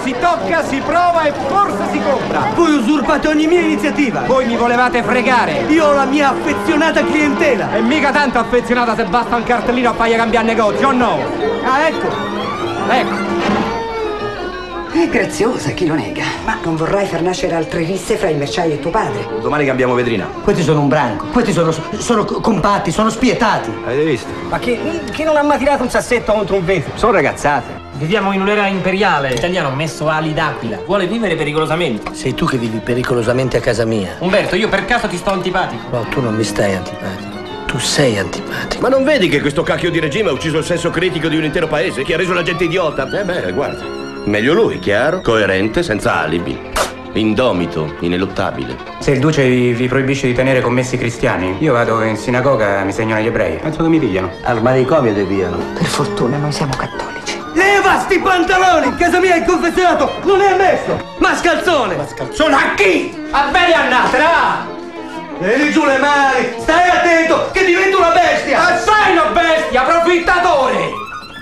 si tocca, si prova e forse si compra. Voi usurpate ogni mia iniziativa. Voi mi volevate fregare. Io ho la mia affezionata clientela. E mica tanto affezionata se basta un cartellino a fargli cambiare negozio, o no? Ah, ecco. Ecco. È graziosa, chi lo nega? Ma non vorrai far nascere altre risse fra i merciai e tuo padre? Domani cambiamo vetrina. Questi sono un branco. Questi sono compatti, sono spietati. Avete visto? Ma chi non ha mai tirato un sassetto contro un vetro? Sono ragazzate. Viviamo in un'era imperiale. L'italiano ha messo ali d'aquila. Vuole vivere pericolosamente. Sei tu che vivi pericolosamente a casa mia. Umberto, io per caso ti sto antipatico? No, tu non mi stai antipatico. Tu sei antipatico. Ma non vedi che questo cacchio di regime ha ucciso il senso critico di un intero paese? Che ha reso la gente idiota? Guarda. Meglio lui, chiaro, coerente, senza alibi. Indomito, ineluttabile. Se il duce vi proibisce di tenere commessi cristiani, io vado in sinagoga e mi segnano gli ebrei. Penso che mi pigliano. Al manicomio ti piano. Per fortuna noi siamo cattolici. Leva sti pantaloni! Casa mia il confezionato non è ammesso! Mascalzone! Sono a chi? A bene annatra! Tieni giù le mani! Stai attento che divento una bestia! Ma sei una bestia, approfittatore!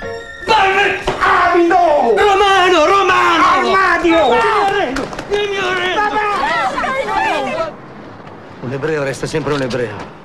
Avido! Romano! Armadio! Un ebreo resta sempre un ebreo.